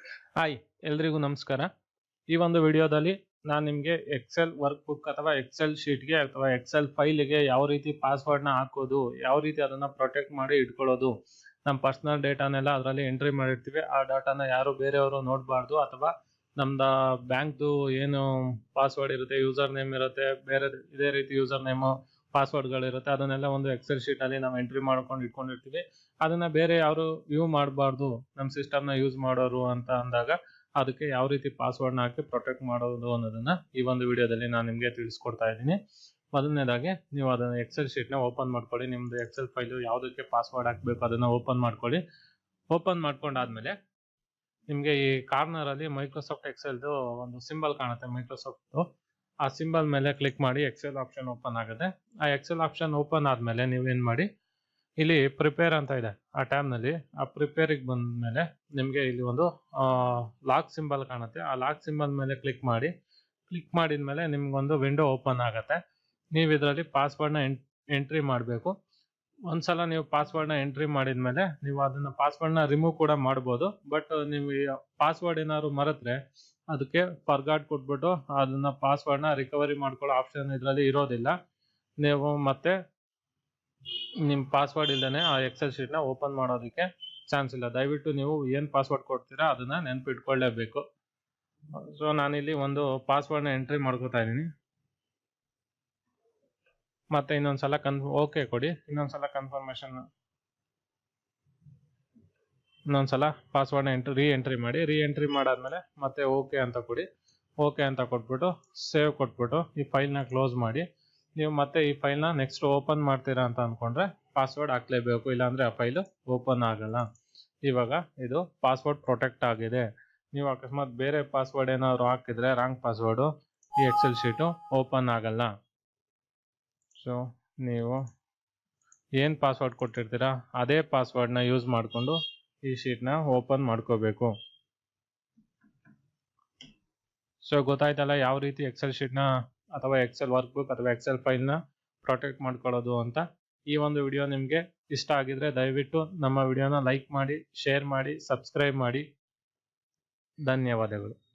Hi ಎಲ್ರಿಗೂ ನಮಸ್ಕಾರ. ಈ ಒಂದು ವಿಡಿಯೋದಲ್ಲಿ ನಾನು ನಿಮಗೆ ಎಕ್ಸೆಲ್ ವರ್ಕ್ ಬುಕ್ ಅಥವಾ ಎಕ್ಸೆಲ್ ಶೀಟ್ಗೆ ಅಥವಾ ಎಕ್ಸೆಲ್ ಫೈಲ್ಗೆ ಯಾವ ರೀತಿ ಪಾಸ್ವರ್ಡ್ನ ಹಾಕೋದು, ಯಾವ ರೀತಿ ಅದನ್ನು ಪ್ರೊಟೆಕ್ಟ್ ಮಾಡಿ ಇಟ್ಕೊಳ್ಳೋದು, ನಮ್ಮ ಪರ್ಸನಲ್ ಡೇಟಾನೆಲ್ಲ ಅದರಲ್ಲಿ ಎಂಟ್ರಿ ಮಾಡಿರ್ತೀವಿ. ಆ ಡಾಟಾನ ಯಾರು ಬೇರೆಯವರು ನೋಡಬಾರ್ದು, ಅಥವಾ ನಮ್ದು ಬ್ಯಾಂಕ್ದು ಏನು ಪಾಸ್ವರ್ಡ್ ಇರುತ್ತೆ, ಯೂಸರ್ ನೇಮ್ ಇರುತ್ತೆ, ಬೇರೆ ಇದೇ ರೀತಿ ಯೂಸರ್ ನೇಮು ಪಾಸ್ವರ್ಡ್ಗಳಿರುತ್ತೆ, ಅದನ್ನೆಲ್ಲ ಒಂದು ಎಕ್ಸೆಲ್ ಶೀಟಲ್ಲಿ ನಾವು ಎಂಟ್ರಿ ಮಾಡ್ಕೊಂಡು ಇಟ್ಕೊಂಡಿರ್ತೀವಿ. ಅದನ್ನು ಬೇರೆ ಯಾರು ವ್ಯೂ ಮಾಡಬಾರ್ದು ನಮ್ಮ ಸಿಸ್ಟಮ್ನ ಯೂಸ್ ಮಾಡೋರು ಅಂತ ಅಂದಾಗ ಅದಕ್ಕೆ ಯಾವ ರೀತಿ ಪಾಸ್ವರ್ಡ್ನ ಹಾಕಿ ಪ್ರೊಟೆಕ್ಟ್ ಮಾಡೋದು ಅನ್ನೋದನ್ನು ಈ ಒಂದು ವಿಡಿಯೋದಲ್ಲಿ ನಾನು ನಿಮಗೆ ತಿಳಿಸ್ಕೊಡ್ತಾ ಇದ್ದೀನಿ. ಮೊದಲನೇದಾಗಿ ನೀವು ಅದನ್ನು ಎಕ್ಸೆಲ್ ಶೀಟ್ನ ಓಪನ್ ಮಾಡ್ಕೊಳ್ಳಿ. ನಿಮ್ಮದು ಎಕ್ಸೆಲ್ ಫೈಲು ಯಾವುದಕ್ಕೆ ಪಾಸ್ವರ್ಡ್ ಹಾಕಬೇಕು ಅದನ್ನು ಓಪನ್ ಮಾಡ್ಕೊಳ್ಳಿ. ಓಪನ್ ಮಾಡ್ಕೊಂಡಾದ್ಮೇಲೆ ನಿಮಗೆ ಈ ಕಾರ್ನರಲ್ಲಿ ಮೈಕ್ರೋಸಾಫ್ಟ್ ಎಕ್ಸೆಲ್ದು ಒಂದು ಸಿಂಬಲ್ ಕಾಣುತ್ತೆ, ಮೈಕ್ರೋಸಾಫ್ಟ್ದು. ಆ ಸಿಂಬಲ್ ಮೇಲೆ ಕ್ಲಿಕ್ ಮಾಡಿ ಎಕ್ಸೆಲ್ ಆಪ್ಷನ್ ಓಪನ್ ಆಗುತ್ತೆ. ಆ ಎಕ್ಸೆಲ್ ಆಪ್ಷನ್ ಓಪನ್ ಆದಮೇಲೆ ನೀವೇನು ಮಾಡಿ, ಇಲ್ಲಿ ಪ್ರಿಪೇರ್ ಅಂತ ಇದೆ, ಆ ಟ್ಯಾಬ್ನಲ್ಲಿ ಆ ಪ್ರಿಪೇರಿಗೆ ಬಂದಮೇಲೆ ನಿಮಗೆ ಇಲ್ಲಿ ಒಂದು ಲಾಕ್ ಸಿಂಬಲ್ ಕಾಣುತ್ತೆ. ಆ ಲಾಕ್ ಸಿಂಬಲ್ ಮೇಲೆ ಕ್ಲಿಕ್ ಮಾಡಿ. ಕ್ಲಿಕ್ ಮಾಡಿದ ಮೇಲೆ ನಿಮ್ಗೊಂದು ವಿಂಡೋ ಓಪನ್ ಆಗುತ್ತೆ. ನೀವು ಇದರಲ್ಲಿ ಪಾಸ್ವರ್ಡ್ನ ಎಂಟ್ರಿ ಮಾಡಬೇಕು. ಒಂದ್ಸಲ ನೀವು ಪಾಸ್ವರ್ಡ್ನ ಎಂಟ್ರಿ ಮಾಡಿದ ಮೇಲೆ ನೀವು ಅದನ್ನು ಪಾಸ್ವರ್ಡ್ನ ರಿಮೂವ್ ಕೂಡ ಮಾಡ್ಬೋದು. ಬಟ್ ನೀವು ಪಾಸ್ವರ್ಡ್ ಏನಾದ್ರು ಮರೆತ್ರೆ ಅದಕ್ಕೆ ಫರ್ಗಾಟ್ ಕೊಟ್ಬಿಟ್ಟು ಅದನ್ನು ಪಾಸ್ವರ್ಡ್ನ ರಿಕವರಿ ಮಾಡ್ಕೊಳ್ಳೋ ಆಪ್ಷನ್ ಇದರಲ್ಲಿ ಇರೋದಿಲ್ಲ. ನೀವು ಮತ್ತೆ ನಿಮ್ಮ ಪಾಸ್ವರ್ಡ್ ಇಲ್ಲದೇ ಆ ಎಕ್ಸೆಲ್ ಶೀಟ್ನ ಓಪನ್ ಮಾಡೋದಕ್ಕೆ ಚಾನ್ಸ್ ಇಲ್ಲ. ದಯವಿಟ್ಟು ನೀವು ಏನು ಪಾಸ್ವರ್ಡ್ ಕೊಡ್ತೀರಾ ಅದನ್ನು ನೆನಪಿಟ್ಕೊಳ್ಳೇಬೇಕು. ಸೊ ನಾನಿಲ್ಲಿ ಒಂದು ಪಾಸ್ವರ್ಡ್ನ ಎಂಟ್ರಿ ಮಾಡ್ಕೋತಾ ಇದ್ದೀನಿ. ಮತ್ತೆ ಇನ್ನೊಂದ್ಸಲ ಓಕೆ ಕೊಡಿ. ಇನ್ನೊಂದ್ಸಲ ಇನ್ನೊಂದ್ಸಲ ಪಾಸ್ವರ್ಡ್ನ ರೀ ಎಂಟ್ರಿ ಮಾಡಿ. ರೀ ಎಂಟ್ರಿ ಮಾಡಾದ್ಮೇಲೆ ಮತ್ತೆ ಓಕೆ ಅಂತ ಕೊಡಿ. ಓಕೆ ಅಂತ ಕೊಟ್ಬಿಟ್ಟು ಸೇವ್ ಕೊಟ್ಬಿಟ್ಟು ಈ ಫೈಲ್ನ ಕ್ಲೋಸ್ ಮಾಡಿ. ನೀವು ಮತ್ತೆ ಈ ಫೈಲ್ನ ನೆಕ್ಸ್ಟ್ ಓಪನ್ ಮಾಡ್ತೀರಾ ಅಂತ ಅಂದ್ಕೊಂಡ್ರೆ ಪಾಸ್ವರ್ಡ್ ಹಾಕ್ಲೇಬೇಕು, ಇಲ್ಲಾಂದರೆ ಆ ಫೈಲು ಓಪನ್ ಆಗಲ್ಲ. ಇವಾಗ ಇದು ಪಾಸ್ವರ್ಡ್ ಪ್ರೊಟೆಕ್ಟ್ ಆಗಿದೆ. ನೀವು ಅಕಸ್ಮಾತ್ ಬೇರೆ ಪಾಸ್ವರ್ಡ್ ಏನಾದ್ರು ಹಾಕಿದ್ರೆ ರಾಂಗ್ ಪಾಸ್ವರ್ಡು, ಈ ಎಕ್ಸೆಲ್ ಶೀಟು ಓಪನ್ ಆಗಲ್ಲ. ಸೊ ನೀವು ಏನು ಪಾಸ್ವರ್ಡ್ ಕೊಟ್ಟಿರ್ತೀರಾ ಅದೇ ಪಾಸ್ವರ್ಡ್ನ ಯೂಸ್ ಮಾಡಿಕೊಂಡು ಈ ಶೀಟ್ನ ಓಪನ್ ಮಾಡ್ಕೋಬೇಕು. ಸೊ ಗೊತ್ತಾಯ್ತಲ್ಲ ಯಾವ ರೀತಿ ಎಕ್ಸೆಲ್ ಶೀಟ್ನ ಅಥವಾ ಎಕ್ಸೆಲ್ ವರ್ಕ್ ಬುಕ್ ಅಥವಾ ಎಕ್ಸೆಲ್ ಫೈಲ್ನ ಪ್ರೊಟೆಕ್ಟ್ ಮಾಡ್ಕೊಳ್ಳೋದು ಅಂತ. ಈ ಒಂದು ವಿಡಿಯೋ ನಿಮಗೆ ಇಷ್ಟ ಆಗಿದ್ರೆ ದಯವಿಟ್ಟು ನಮ್ಮ ವಿಡಿಯೋನ ಲೈಕ್ ಮಾಡಿ, ಶೇರ್ ಮಾಡಿ, ಸಬ್ಸ್ಕ್ರೈಬ್ ಮಾಡಿ. ಧನ್ಯವಾದಗಳು.